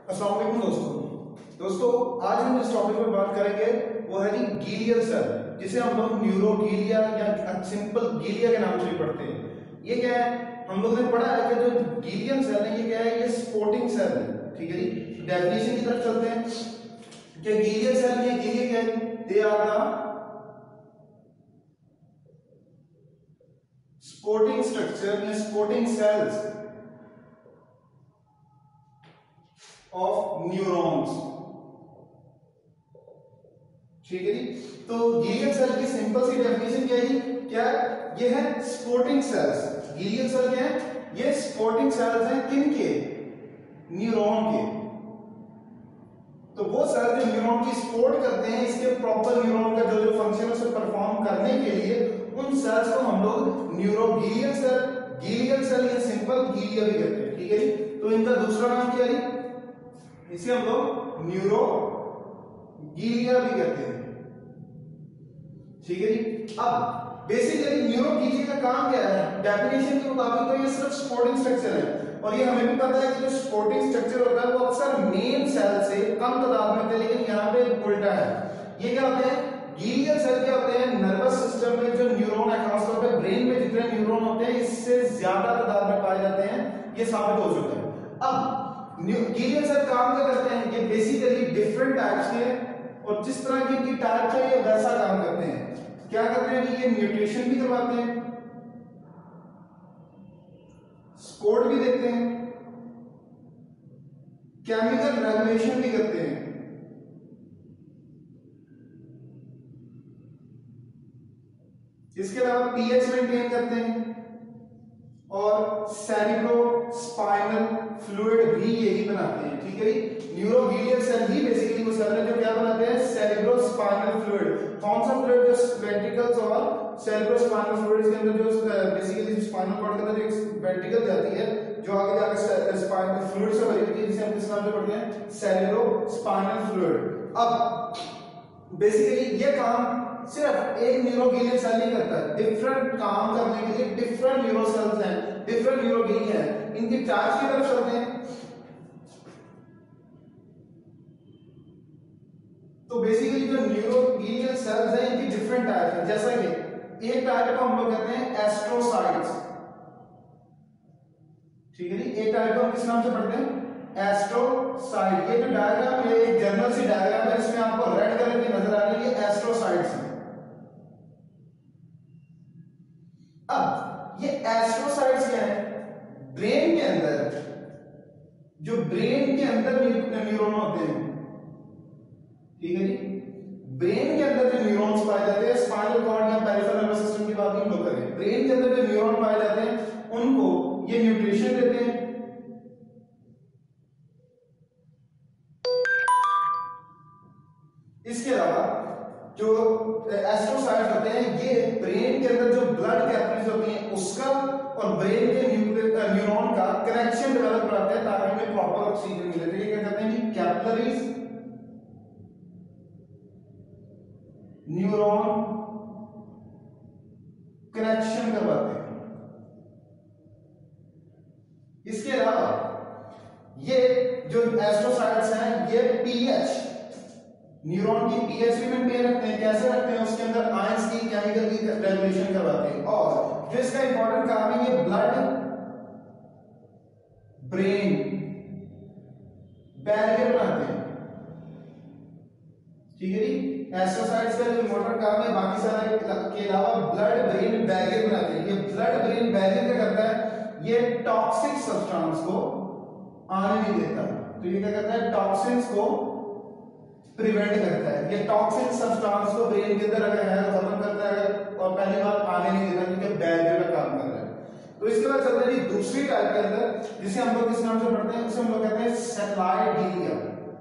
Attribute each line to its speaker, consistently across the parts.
Speaker 1: अस्सलाम वालेकुम दोस्तों आज हम जिस टॉपिक पर बात करेंगे वो है जी गीलियल सेल, जिसे हम लोग न्यूरोगीलिया या सिंपल गीलिया के नाम से भी पढ़ते हैं। ये क्या है, हम लोग ने पढ़ा है कि जो गीलियल सेल है ये क्या है, ये सपोर्टिंग सेल है। ठीक है जी, डेफिनेशन की तरफ चलते हैं कि गीलियल सेल ये गीलिया क्या है, they are the supporting structure या सपोर्टिंग सेल्स ऑफ न्यूरॉन्स। ठीक है जी, तो गीलियल सेल की सिंपल सी डेफिनेशन क्या है, क्या ये है सपोर्टिंग सेल्स। गीलियल सेल क्या है, ये सपोर्टिंग सेल्स हैं किनके, न्यूरॉन के। तो वो सेल जो न्यूरॉन की सपोर्ट करते हैं, इसके प्रॉपर न्यूरॉन का जो जो फंक्शन है उसे परफॉर्म करने के लिए उन सेल्स को हम लोग न्यूरोगीलियल सेल, गीलियल सेल या सिंपल गीलिया भी कहते हैं। ठीक है जी, तो इनका दूसरा नाम क्या है, इसे हम लोग न्यूरो गीलिया भी कहते हैं। ठीक है जी, अब बेसिकली न्यूरोगीलिया का काम क्या है, डेफिनेशन के मुताबिक तो ये सिर्फ सपोर्टिंग स्ट्रक्चर है, और ये हमें भी पता है कि जो सपोर्टिंग स्ट्रक्चर होता है वो अक्सर मेन सेल से कम तादाद में होते हैं, लेकिन यहाँ पे उल्टा है। ये क्या होते हैं, गीलियल सेल क्या होते हैं, नर्वस सिस्टम में जो न्यूरॉन है, खासतौर पे ब्रेन में जितने न्यूरॉन होते हैं इससे ज्यादा तादाद में पाए जाते हैं, ये साबित हो चुका है। अब गीलियल सेल काम क्या करते हैं, ये बेसिकली डिफरेंट टाइप्स के, और जिस तरह की इनकी टाइप है ये वैसा काम करते हैं। क्या करते हैं कि ये न्यूट्रिशन भी करवाते हैं, सपोर्ट भी देते हैं, केमिकल रेगुलेशन भी करते हैं, इसके अलावा पीएच मेंटेन करते हैं, और सेरिब्रो स्पाइनल फ्लूइड भी यही बनाते हैं। ठीक है जी, न्यूरोगीलियल सेल ही बेसिकली वो सेल है जो क्या बनाते हैं, सेरिब्रो स्पाइनल फ्लूइड। कौन सा फ्लूइड, जो वेंट्रिकल्स और सेरिब्रो स्पाइनल फ्लूइड के अंदर जो बेसिकली स्पाइनल कॉर्ड के अंदर एक वेंट्रिकल जाती है जो आगे जाकर स्पाइनल फ्लूइड से भरी होती है, जिसे हम किस नाम से पढ़ते हैं, सेरिब्रो स्पाइनल फ्लूइड। अब बेसिकली ये काम सिर्फ एक न्यूरोगीलियल सेल नहीं करता है, डिफरेंट काम करने के लिए डिफरेंट न्यूरो सेल्स हैं, डिफरेंट न्यूरोगीलिया हैं। इनकी टाइप्स की तरफ चलते हैं। तो बेसिकली जो न्यूरोगीलियल सेल्स हैं इनकी डिफरेंट टाइप्स हैं, जैसा कि एक टाइप को हम लोग कहते हैं एस्ट्रोसाइट्स। ठीक है जी, एक टाइप को हम किस नाम से पढ़ते हैं, एस्ट्रोसाइट। ये जो डायग्राम है एक जनरल सी डायग्राम है, इसमें आपको रेड कलर की नजर आ रही है, ये एस्ट्रोसाइट्स हैं। अब ये एस्ट्रोसाइट्स क्या है, ब्रेन के अंदर, जो ब्रेन के अंदर न्यूरॉन होते हैं। ठीक है जी, ब्रेन के अंदर जो न्यूरॉन्स पाए जाते हैं, स्पाइनल कॉर्ड या पेरिफेरल नर्वस सिस्टम की बात हम लोग करें, ब्रेन के अंदर जो न्यूरॉन पाए जाते हैं उनको ये न्यूट्रिशन देते हैं, इसके अलावा जो एस्ट्रोसाइट्स होते हैं ये ब्रेन के अंदर जो ब्लड कैपिलरीज होती हैं उसका और ब्रेन के न्यूरॉन का कनेक्शन डेवलप कराते हैं ताकि उन्हें प्रॉपर ऑक्सीजन मिले। तो ये क्या कहते हैं, कैपिलरीज न्यूरॉन कनेक्शन करवाते हैं। इसके अलावा ये जो एस्ट्रोसाइट्स हैं ये पीएच, न्यूरॉन की पीएच भी मेंटेन रखते हैं। कैसे रखते हैं, उसके अंदर आयंस की, केमिकल की रेगुलेशन करवाते हैं, और जो इसका इंपॉर्टेंट काम है ये ब्लड ब्रेन बैरियर बनाते हैं। ठीक है जी, एस्ट्रोसाइट्स का जो इंपॉर्टेंट काम है बाकी सारे के अलावा ब्लड ब्रेन बैरियर बनाते हैं। ये ब्लड ब्रेन बैरियर क्या करता है, ये टॉक्सिक सब्सटेंस को आने नहीं देता। तो ये क्या करता है, टॉक्सिन्स को प्रिवेंट करता है। ये टॉक्सिक सब्सटेंस को ब्रेन के अंदर अगर है तो खत्म करता है, और पहली बात आने नहीं देता क्योंकि बैरियर का काम कर रहा है। तो इसके बाद चलते हैं दूसरी टाइप के अंदर, जिसे हम लोग किस नाम से पढ़ते हैं, उसे हम लोग कहते हैं सैटेलाइट गीलिया।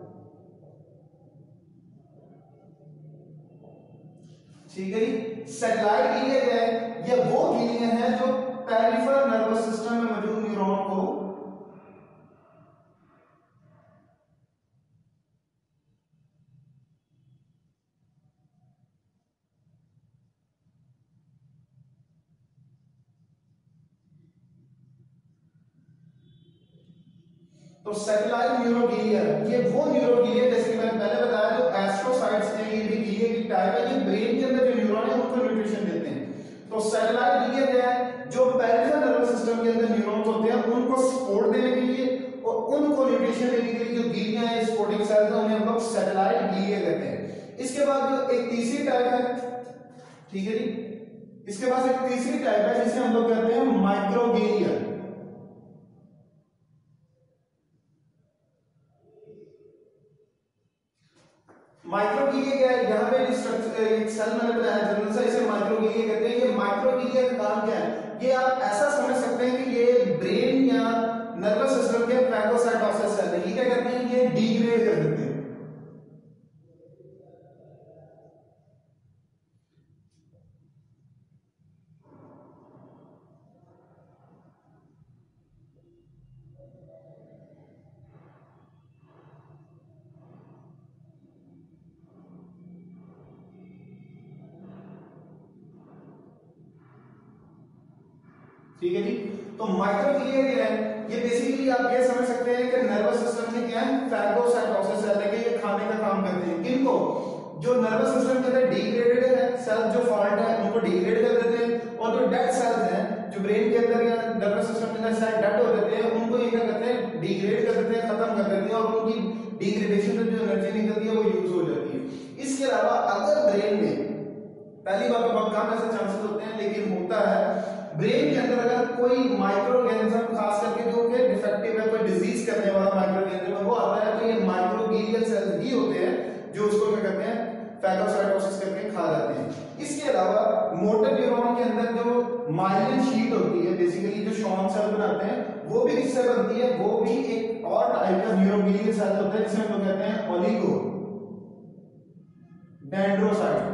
Speaker 1: ठीक है जी, सैटेलाइट गीलिया क्या है, ये वो गीलिया है जो पेरिफेरल नर्वस सिस्टम में मौजूद न्यूरॉन को तो सैटेलाइट न्यूरोगिलिया ये वो न्यूरोगिलिया जैसे कि मैंने पहले बताया जो एस्ट्रोसाइट्स हैं, ये भी गिलिया की टाइप है, ये ब्रेन के अंदर जो न्यूरॉन है उनको न्यूट्रिशन देते हैं। तो सैटेलाइट गिलिया क्या है, जो पेरिफेरल नर्वस सिस्टम के अंदर न्यूरॉन्स होते हैं उनको सपोर्ट देने के लिए और उनको न्यूट्रिशन देने के लिए जो गिलिया है, सपोर्टिंग सेल्स हैं, उन्हें हम लोग सैटेलाइट गिलिया कहते हैं। इसके बाद जो एक तीसरी टाइप है, ठीक है जी, इसके बाद एक तीसरी टाइप है जिसे हम लोग कहते हैं माइक्रोगिलिया। माइक्रोगिलिया क्या है, यहाँ पे एक सेल मैंने बताया जनरल सा, इसे माइक्रोगिलिया कहते हैं। ये माइक्रोगिलिया का काम क्या है, ये आप ऐसा समझ सकते हैं कि ये ब्रेन या नर्वस सिस्टम के फैगोसाइटोसिस सेल है। ये क्या करते हैं, ये डिग्रेड कर देते हैं। ठीक है जी, तो माइक्रोग्लिया क्या है, ये बेसिकली आप ये समझ सकते हैं कि नर्वस सिस्टम में क्या है, फैगोसाइटोसिस सेल है कि ये खाने का काम करते हैं। किनको, जो नर्वस सिस्टम के अंदर डिग्रेडेड है सेल, जो फॉल्ट है उनको डिग्रेड कर देते हैं, और जो डेड सेल्स हैं जो ब्रेन के अंदर या नर्वस सिस्टम के अंदर सेल डेड हो जाते हैं उनको ये क्या करते हैं, डिग्रेड कर देते हैं, खत्म कर देते हैं, और उनकी डिग्रेडेशन से जो एनर्जी निकलती है वो यूज हो जाती है। इसके अलावा अगर ब्रेन में, पहली बात तो बहुत कम ऐसे चांसेस होते हैं लेकिन होता है, ब्रेन के अंदर अगर कोई माइक्रो ऑर्गेनिज्म खास करके जो कि डिफेक्टिव है, कोई डिजीज करने वाला माइक्रो ऑर्गेनिज्म है वो आता है, तो ये माइक्रोग्लियल सेल्स ही होते हैं जो उसको क्या करते हैं, फैगोसाइटोसिस करके खा जाते हैं। इसके अलावा मोटर न्यूरॉन के अंदर जो माइलिन शीट होती है, बेसिकली जो श्वान सेल बनाते हैं, वो भी किससे बनती है, वो भी एक और टाइप का न्यूरोग्लियल सेल होता है जिसे हम लोग कहते हैं ओलिगो डेंड्रोसाइट।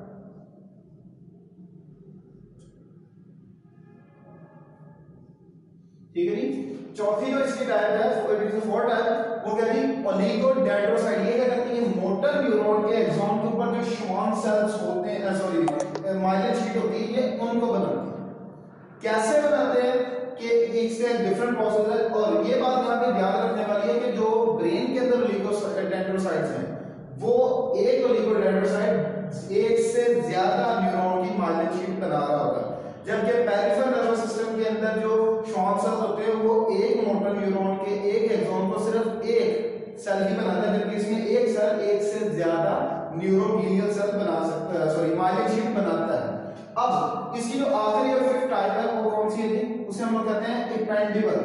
Speaker 1: ठीक है जी, चौथी जो इसकी टाइप है, फोर्थ टाइप, वो क्या जी, ओलिगोडेंड्रोसाइट। ये क्या करती है, मोटर न्यूरॉन के एक्सॉन के ऊपर जो श्वान सेल्स होते हैं, सॉरी माइलिन शीट होती है, ये उनको बनाती है। कैसे बनाते हैं कि इससे डिफरेंट प्रोसेस है, और ये बात यहाँ पे ध्यान रखने वाली है कि जो ब्रेन के अंदर ओलिगोडेंड्रोसाइट्स हैं वो एक ओलिगोडेंड्रोसाइट एक से ज्यादा न्यूरॉन की माइलिन शीट बना रहा होगा, जबकि पेरिफेरल नर्वस सिस्टम के अंदर जो श्वान सेल्स होते हैं वो एक मोटर न्यूरॉन के एक एक्सॉन को सिर्फ एक सेल ही बनाता है, जबकि इसमें एक सेल एक से ज्यादा न्यूरोग्लियल सेल बना सकता है, सॉरी माइलिन शीट बनाता है। अब इसकी जो आखिरी और फिफ्थ टाइप है वो कौन सी है, उसे हम लोग कहते हैं इपेंडिबल।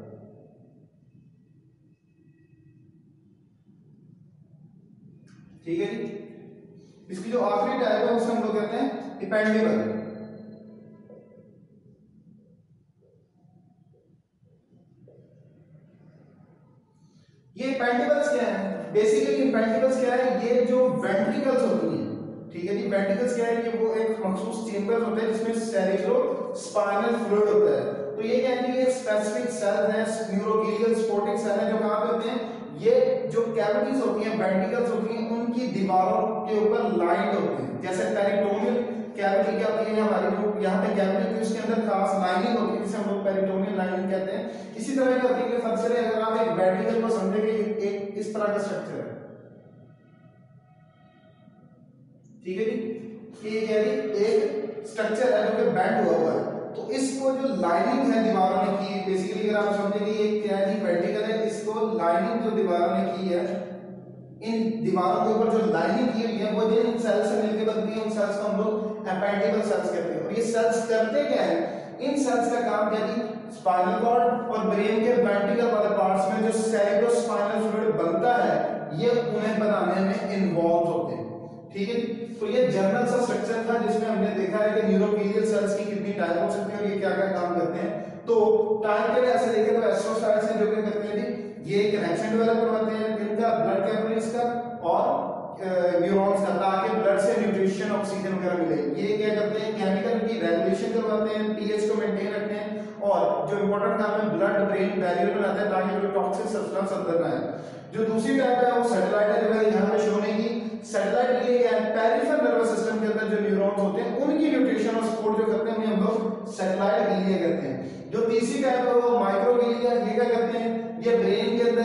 Speaker 1: ठीक है जी, इसकी जो आखिरी टाइप है उसे हम लोग कहते हैं इपेंडिबल। ये पेंटिकल्स क्या है, बेसिकली पेंटिकल्स क्या है, ये जो वेंट्रिकल्स होती हैं, ठीक है जी, वेंट्रिकल्स क्या है, ये वो एक मखसूस चेंबर होता है जिसमें सेरेब्रो स्पाइनल फ्लूइड होता है। तो ये क्या है, ये स्पेसिफिक सेल है, न्यूरोगिलियल सपोर्टिंग सेल है, जो कहां पे होते हैं, ये जो कैविटीज होती हैं, वेंट्रिकल्स होती हैं, उनकी दीवारों के ऊपर लाइंड होते हैं। जैसे पेरिटोनियल कैविटी क्या होती है हमारी, जो यहाँ पे कैविटी होती है उसके अंदर खास लाइनिंग होती है जिसे हम लोग पेरिटोनियल लाइनिंग कहते हैं। इसी तरह क्या होती है कि फर्स्ट से अगर आप एक वेंट्रिकल को समझेंगे, एक इस तरह का स्ट्रक्चर है, ठीक है जी, कि ये क्या है, एक स्ट्रक्चर है जो कि बेंड हुआ हुआ है। तो इसको जो लाइनिंग है दीवारों ने की, बेसिकली अगर आप समझेंगे ये क्या है जी, वेंट्रिकल है, इसको लाइनिंग जो दीवारों ने की है, इन दीवारों के ऊपर जो लाइनिंग की हुई है वो जिन सेल से मिलकर बनती है उन सेल्स को हम लोग एपेंडिबल सेल्स कहते हैं। और ये सेल्स करते क्या है, इन सेल्स का काम क्या है, स्पाइनल कॉर्ड और ब्रेन के वेंट्रिकल वाले पार्ट्स में जो सेरेब्रो स्पाइनल फ्लूइड बनता है ये उन्हें बनाने में इन्वॉल्व होते हैं। ठीक है, तो ये जनरल सा स्ट्रक्चर था जिसमें हमने देखा है कि न्यूरोग्लियल सेल्स की कितनी टाइप हो सकती है और ये क्या क्या काम करते हैं। तो टाइप के लिए ऐसे देखें तो एस्ट्रोसाइट्स हैं जो क्या करते हैं जी, ये कनेक्शन डेवलप करवाते हैं इनका ब्लड कैपिलरीज का और न्यूरॉन्स का, ताकि ब्लड से न्यूट्रिशन ऑक्सीजन वगैरह मिले। ये क्या करते हैं, केमिकल की रेगुलेशन करवाते हैं, पीएच को मेंटेन रखते हैं, और जो इंपॉर्टेंट काम है ब्लड ब्रेन बैरियर बनाते हैं ताकि कोई टॉक्सिक सब्सटेंस अंदर ना आए। जो दूसरी टाइप है वो सैटेलाइट है, जो मैंने यहाँ पे शो नहीं की। सैटेलाइट ये है पेरिफेरल नर्वस सिस्टम के अंदर जो न्यूरॉन्स होते हैं उनकी न्यूट्रिशन और सपोर्ट जो करते हैं उन्हें हम लोग सैटेलाइट गिलिया कहते हैं। जो तीसरी टाइप है वो माइक्रोगिलिया, ये क्या करते हैं, ये ब्रेन के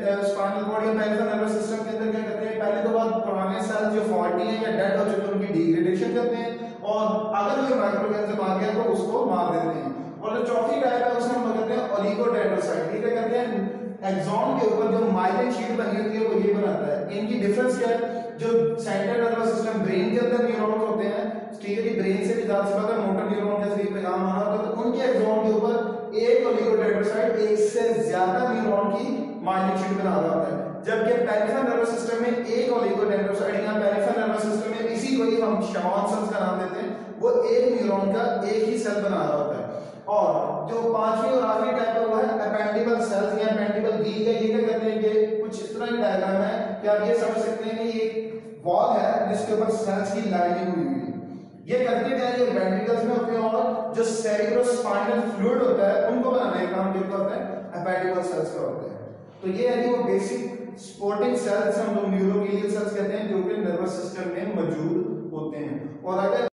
Speaker 1: स्पाइनल कॉर्ड या पेरिफेरल नर्वस सिस्टम के अंदर क्या करते हैं, पहले तो बहुत पुराने सेल्स जो फॉल्टी हैं या डेड हो चुके हैं उनकी डिग्रेडेशन करते हैं, और अगर कोई माइक्रोऑर्गेनिज्म आ गया तो उसको मार देते हैं। और जो चौथी टाइप है उसमें हम कहते हैं ओलिगोडेंड्रोसाइट। ये क्या करते हैं, एक्सॉन के ऊपर जो माइलिन शीट बनी होती है वो ये बनाता है। इनकी डिफरेंस क्या है, जो सेंट्रल नर्वस सिस्टम ब्रेन के अंदर न्यूरॉन्स होते हैं, ठीक है जी, ब्रेन से भी ज्यादा से ज्यादा मोटर न्यूरॉन के जरिए पैगाम आना होता है, तो उनके एक्सॉन के ऊपर एक ओलिगोडेंड्रोसाइट एक से ज्यादा न्यूरॉन की माइलिन शीट बना रहा होता है। जबकि पेरिफेरल नर्वस सिस्टम में एक ओलिगोडेंड्रोसाइट या पेरिफेरल नर्वस सिस्टम में इसी को ही हम शॉन सेल्स का नाम देते हैं, वो एक न्यूरॉन का एक ही सेल बना रहा होता है। और जो पांचवी और आखिरी टाइप है वो है अपेंडिबल सेल्स या अपेंडिबल ग्लिया। ये क्या करते हैं कि कुछ इस तरह की डायग्राम है कि आप ये समझ सकते हैं कि ये वॉल है जिसके ऊपर सेल्स की लाइनिंग हुई हुई है। ये करते क्या है, ये वेंट्रिकल्स में होते हैं और जो सेरिब्रोस्पाइनल फ्लूइड होता है उनको बनाने का काम किसका होता है, अपेंडिबल सेल्स का होता है। तो ये है वो बेसिक सपोर्टिंग सेल्स हम लोग न्यूरोगिलियल सेल्स कहते हैं जो कि नर्वस सिस्टम में मौजूद होते हैं। और अगर